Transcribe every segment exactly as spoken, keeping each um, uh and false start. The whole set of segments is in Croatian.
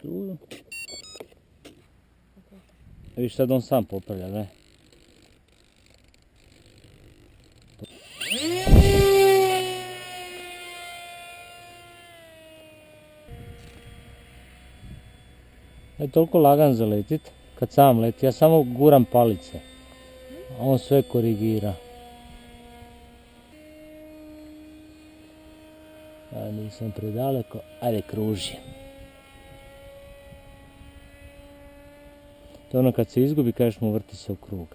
struju. Viš sad on sam popravlja, ne? Je toliko lagan za letit, kad sam leti, ja samo guram palice, a on sve korigira. Ja nisam predaleko, ajde kruži. To je ono kad se izgubi, kažeš mu vrti se u krug.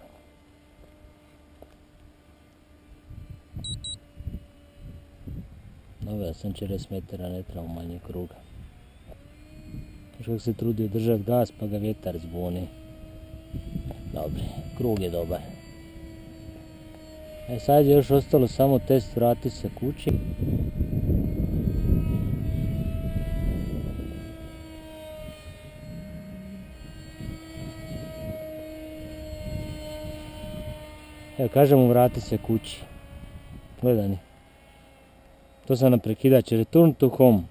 Dobro, ja sam četrdeset metara, ne treba manje kruga. Još kako se trudio držat gas pa ga vjetar zbuni. Dobre, krug je dobar. E sad je još ostalo samo test vrati se kući. Evo kažem mu vrati se kući. Gledani. To sam na prekidač, return to home.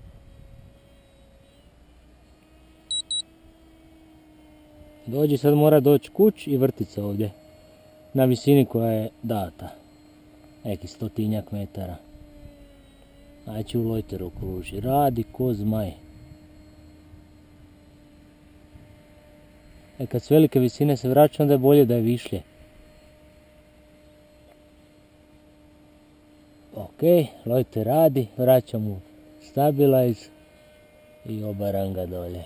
Dođi, sad mora doći kuć i vrtit se ovdje. Na visini koja je data. Neki stotinjak metara. Ajde u lojteru kruži. Radi ko zmaj. E kad s velike visine se vraća, onda je bolje da je višlje. Ok, lojter radi, vraćam mu stabilize i obaram ga dolje.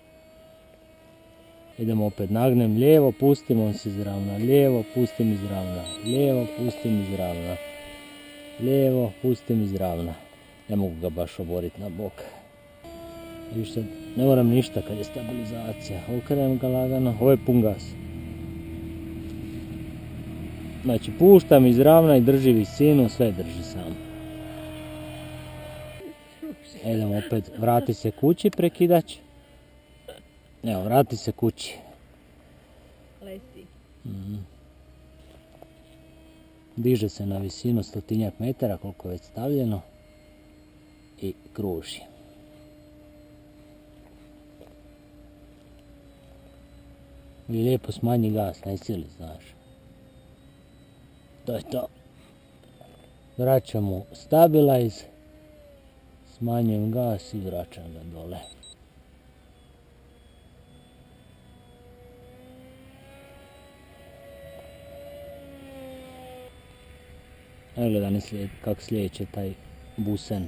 Idemo opet, nagnem lijevo, pustim, on se izravna, lijevo, pustim, izravna, lijevo, pustim, izravna, lijevo, pustim, izravna. Ne mogu ga baš oboriti na bok. Viš sad, ne moram ništa kad je stabilizacija, okrenem ga lagano, ovo je pun gas. Znači puštam, izravna i drži visinu, sve drži sam. Idemo opet, vrati se kući prekidač. Evo, vrati se kući. Leti. Mm. Diže se na visinu stotinjak metara, koliko je već stavljeno. I kruži. I lijepo smanji gas, ne sili, znaš. To je to. Vraćamo stabilize. Smanjujem gas i vraćam ga dole. Evo gledaj slijed, kako slijeće taj busen.